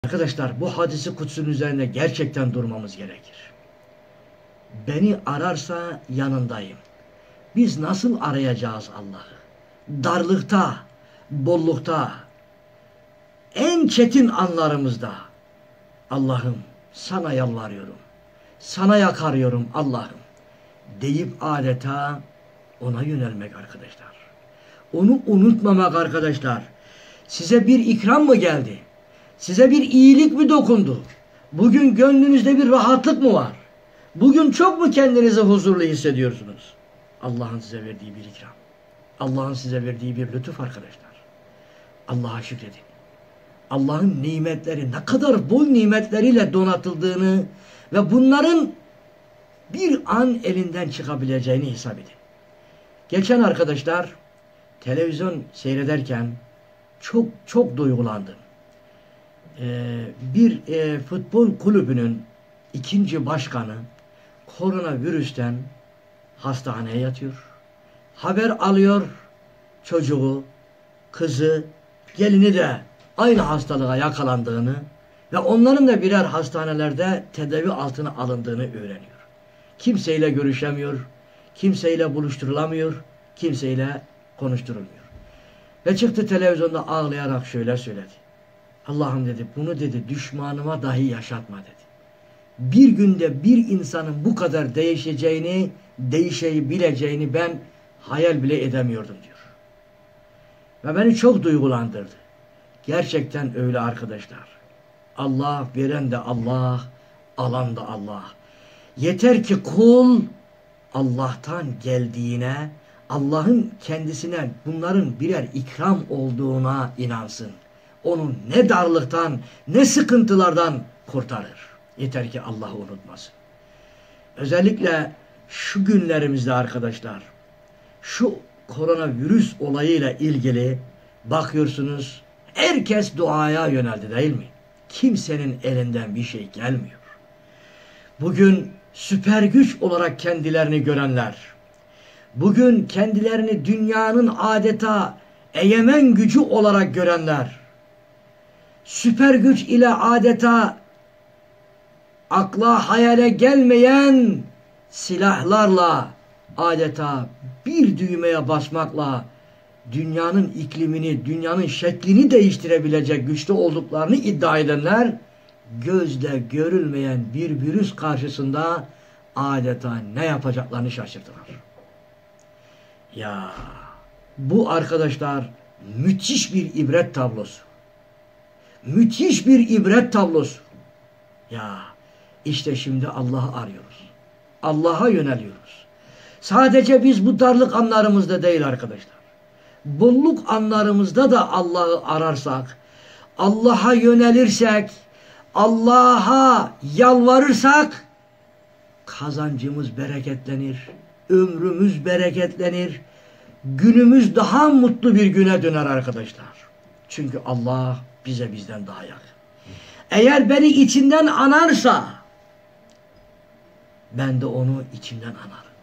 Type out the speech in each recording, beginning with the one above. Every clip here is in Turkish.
Arkadaşlar bu hadisi kutsun üzerinde gerçekten durmamız gerekir. Beni ararsa yanındayım. Biz nasıl arayacağız Allah'ı? Darlıkta, bollukta, en çetin anlarımızda. Allah'ım sana yalvarıyorum. Sana yakarıyorum Allah'ım. Deyip adeta ona yönelmek arkadaşlar. Onu unutmamak arkadaşlar. Size bir ikram mı geldi? Size bir iyilik mi dokundu? Bugün gönlünüzde bir rahatlık mı var? Bugün çok mu kendinizi huzurlu hissediyorsunuz? Allah'ın size verdiği bir ikram. Allah'ın size verdiği bir lütuf arkadaşlar. Allah'a şükredin. Allah'ın nimetleri ne kadar bol nimetleriyle donatıldığını ve bunların bir an elinden çıkabileceğini hesap edin. Geçen arkadaşlar televizyon seyrederken çok duygulandım. Bir futbol kulübünün ikinci başkanı koronavirüsten hastaneye yatıyor. Haber alıyor çocuğu, kızı, gelini de aynı hastalığa yakalandığını ve onların da birer hastanelerde tedavi altına alındığını öğreniyor. Kimseyle görüşemiyor, kimseyle buluşturulamıyor, kimseyle konuşturulmuyor. Ve çıktı televizyonda ağlayarak şöyle söyledi. Allah'ım dedi, bunu dedi düşmanıma dahi yaşatma dedi. Bir günde bir insanın bu kadar değişeceğini, değişebileceğini ben hayal bile edemiyordum diyor. Ve beni çok duygulandırdı. Gerçekten öyle arkadaşlar. Allah veren de Allah, alan da Allah. Yeter ki kul Allah'tan geldiğine, Allah'ın kendisine bunların birer ikram olduğuna inansın. Onu ne darlıktan, ne sıkıntılardan kurtarır. Yeter ki Allah'ı unutmasın. Özellikle şu günlerimizde arkadaşlar, şu koronavirüs olayıyla ilgili bakıyorsunuz, herkes duaya yöneldi değil mi? Kimsenin elinden bir şey gelmiyor. Bugün süper güç olarak kendilerini görenler, bugün kendilerini dünyanın adeta egemen gücü olarak görenler, süper güç ile adeta akla hayale gelmeyen silahlarla adeta bir düğmeye basmakla dünyanın iklimini, dünyanın şeklini değiştirebilecek güçlü olduklarını iddia edenler gözle görülmeyen bir virüs karşısında adeta ne yapacaklarını şaşırdılar. Ya bu arkadaşlar müthiş bir ibret tablosu. Müthiş bir ibret tablosu. Ya işte şimdi Allah'ı arıyoruz. Allah'a yöneliyoruz. Sadece biz bu darlık anlarımızda değil arkadaşlar. Bolluk anlarımızda da Allah'ı ararsak, Allah'a yönelirsek, Allah'a yalvarırsak kazancımız bereketlenir, ömrümüz bereketlenir, günümüz daha mutlu bir güne döner arkadaşlar. Çünkü Allah bize bizden daha yakın. Eğer beni içinden anarsa ben de onu içimden anarım.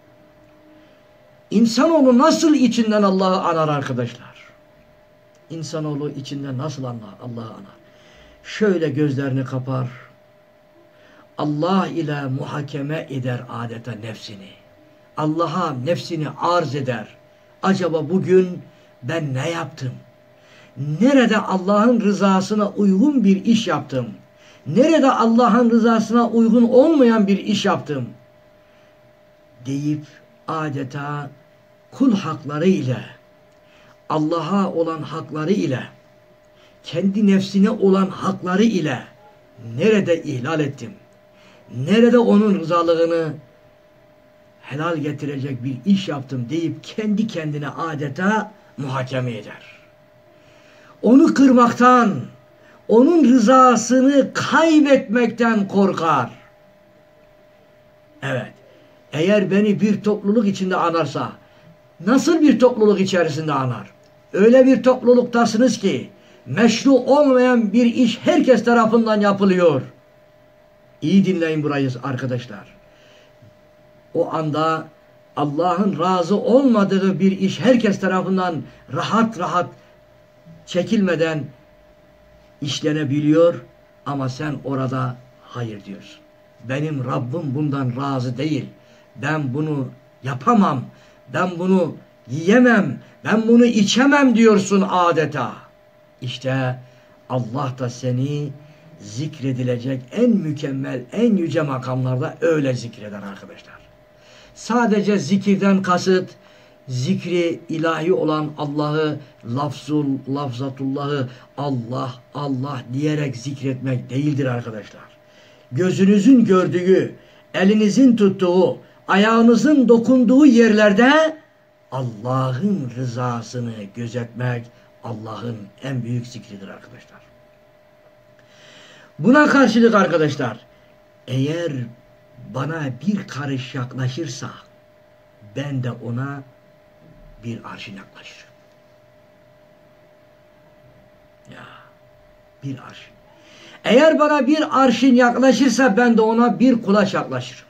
İnsanoğlu nasıl içinden Allah'ı anar arkadaşlar? İnsanoğlu içinden nasıl Allah'ı anar? Şöyle gözlerini kapar. Allah ile muhakeme eder adeta nefsini. Allah'a nefsini arz eder. Acaba bugün ben ne yaptım? Nerede Allah'ın rızasına uygun bir iş yaptım? Nerede Allah'ın rızasına uygun olmayan bir iş yaptım? Deyip adeta kul hakları ile, Allah'a olan hakları ile, kendi nefsine olan hakları ile nerede ihlal ettim? Nerede onun rızalığını helal getirecek bir iş yaptım deyip kendi kendine adeta muhakeme eder. Onu kırmaktan, onun rızasını kaybetmekten korkar. Evet, eğer beni bir topluluk içinde anarsa, nasıl bir topluluk içerisinde anar? Öyle bir topluluktasınız ki, meşru olmayan bir iş herkes tarafından yapılıyor. İyi dinleyin burayı arkadaşlar. O anda Allah'ın razı olmadığı bir iş herkes tarafından rahat rahat çekilmeden işlenebiliyor Ama sen orada hayır diyorsun. Benim Rabbim bundan razı değil. Ben bunu yapamam. Ben bunu yiyemem. Ben bunu içemem diyorsun adeta. İşte Allah da seni zikredilecek en mükemmel, en yüce makamlarda öyle zikreder arkadaşlar. Sadece zikirden kasıt, zikri ilahi olan Allah'ı, lafzatullahı Allah, Allah diyerek zikretmek değildir arkadaşlar. Gözünüzün gördüğü, elinizin tuttuğu, ayağınızın dokunduğu yerlerde Allah'ın rızasını gözetmek Allah'ın en büyük zikridir arkadaşlar. Buna karşılık arkadaşlar, eğer bana bir karış yaklaşırsa ben de ona bir arşın yaklaşırım. Ya, bir arşın. Eğer bana bir arşın yaklaşırsa ben de ona bir kulaç yaklaşırım.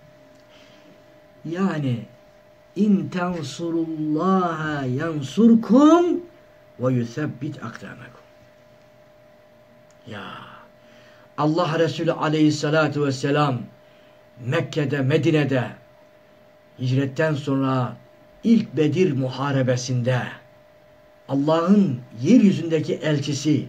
Yani in tensurullaha yansurkum ve yusebbit akdamakum. Ya Allah Resulü aleyhissalatu vesselam Mekke'de, Medine'de hicretten sonra ilk Bedir muharebesinde Allah'ın yeryüzündeki elçisi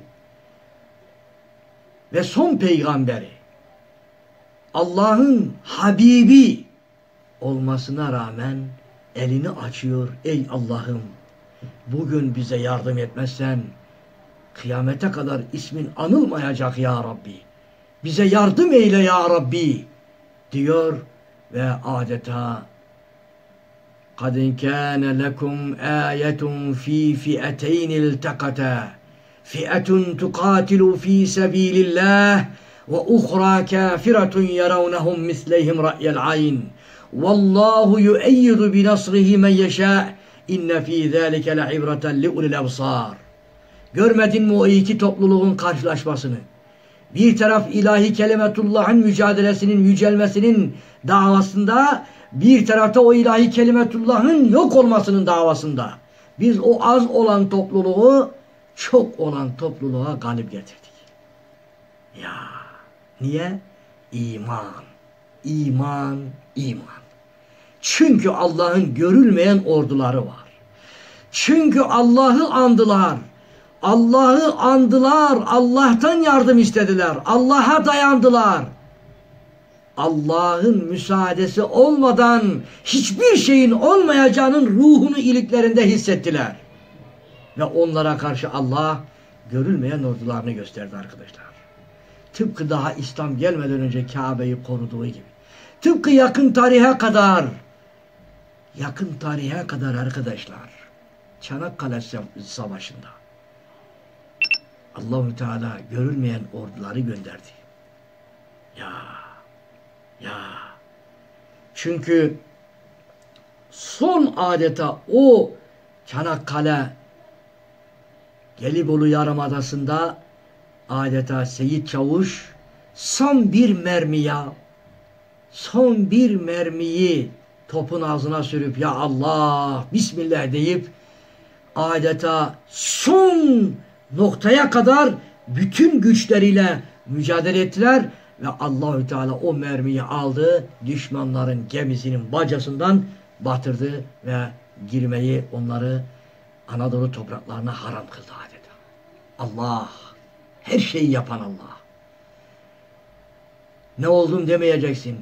ve son peygamberi, Allah'ın Habibi olmasına rağmen elini açıyor. Ey Allah'ım, bugün bize yardım etmezsen kıyamete kadar ismin anılmayacak ya Rabbi. Bize yardım eyle ya Rabbi diyor ve adeta قَدْ كَانَ لَكُمْ آيَةٌ فِي فِئَتَيْنِ الْتَقَتَا فِئَةٌ تُقَاتِلُ فِي سَبِيلِ اللّٰهِ وَأُخْرَى كَافِرَةٌ يَرَوْنَهُمْ مِثْلَيْهِمْ رَأْيَ الْعَيْنِ وَاللّٰهُ يُؤَيِّدُ بِنَصْرِهِ مَنْ يَشَاءُ اِنَّ فِي ذَٰلِكَ لَعِبْرَةً لِأُولِي الْأَبْصَارِ. Görmedin mi o iki topluluğun karşılaşmasını? Bir taraf ilahi kelimetullah'ın mücadelesinin, yücelmesinin davasında, bir tarafta o ilahi kelimetullah'ın yok olmasının davasında. Biz o az olan topluluğu çok olan topluluğa galip getirdik. Ya niye? İman, iman, iman. Çünkü Allah'ın görülmeyen orduları var. Çünkü Allah'ı andılar. Allah'ı andılar, Allah'tan yardım istediler, Allah'a dayandılar. Allah'ın müsaadesi olmadan hiçbir şeyin olmayacağının ruhunu iliklerinde hissettiler. Ve onlara karşı Allah görülmeyen ordularını gösterdi arkadaşlar. Tıpkı daha İslam gelmeden önce Kabe'yi koruduğu gibi. Tıpkı yakın tarihe kadar arkadaşlar, Çanakkale Savaşı'nda Allah-u Teala görülmeyen orduları gönderdi. Ya. Çünkü son adeta o Çanakkale Gelibolu Yarımadası'nda adeta Seyit Çavuş son bir mermiyi topun ağzına sürüp ya Allah Bismillah deyip adeta son noktaya kadar bütün güçleriyle mücadele ettiler ve Allahü Teala o mermiyi aldı, düşmanların gemisinin bacasından batırdı ve girmeyi, onları Anadolu topraklarına haram kıldı adeta. Allah, her şeyi yapan Allah. Ne oldum demeyeceksin.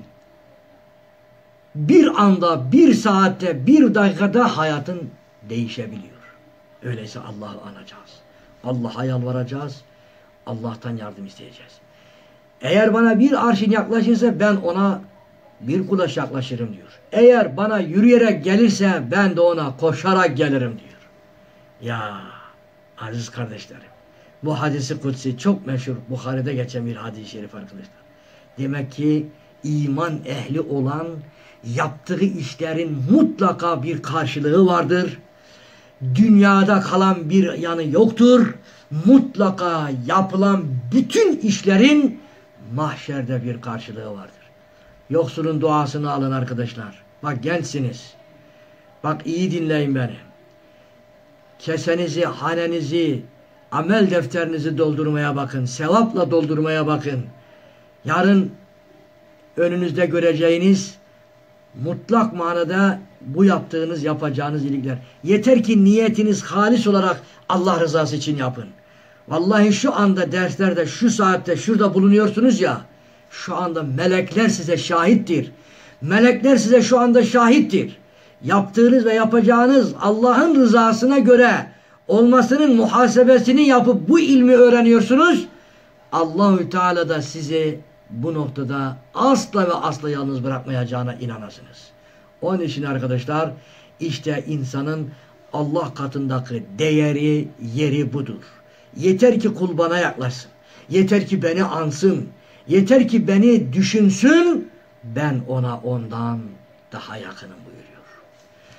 Bir anda, bir saatte, bir dakikada hayatın değişebiliyor. Öyleyse Allah'ı anacağız. Allah'a yalvaracağız. Allah'tan yardım isteyeceğiz. Eğer bana bir arşın yaklaşırsa ben ona bir kulaç yaklaşırım diyor. Eğer bana yürüyerek gelirse ben de ona koşarak gelirim diyor. Ya aziz kardeşlerim, bu hadisi kutsi çok meşhur, Bukhari'de geçen bir hadis-i şerif arkadaşlar. Demek ki iman ehli olan yaptığı işlerin mutlaka bir karşılığı vardır. Dünyada kalan bir yanı yoktur. Mutlaka yapılan bütün işlerin mahşerde bir karşılığı vardır. Yoksulun duasını alın arkadaşlar. Bak gençsiniz. Bak iyi dinleyin beni. Kesenizi, hanenizi, amel defterinizi doldurmaya bakın. Sevapla doldurmaya bakın. Yarın önünüzde göreceğiniz mutlak manada bu yapacağınız iyilikler. Yeter ki niyetiniz halis olarak Allah rızası için yapın. Vallahi şu anda derslerde, şu saatte, şurada bulunuyorsunuz ya, şu anda melekler size şahittir. Melekler size şu anda şahittir. Yaptığınız ve yapacağınız Allah'ın rızasına göre olmasının muhasebesini yapıp bu ilmi öğreniyorsunuz. Allahü Teala da sizi bu noktada asla ve asla yalnız bırakmayacağına inanasınız. Onun için arkadaşlar, işte insanın Allah katındaki değeri, yeri budur. Yeter ki kul bana yaklaşsın. Yeter ki beni ansın. Yeter ki beni düşünsün. Ben ona ondan daha yakınım buyuruyor.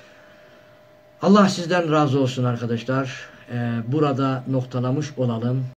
Allah sizden razı olsun arkadaşlar. Burada noktalamış olalım.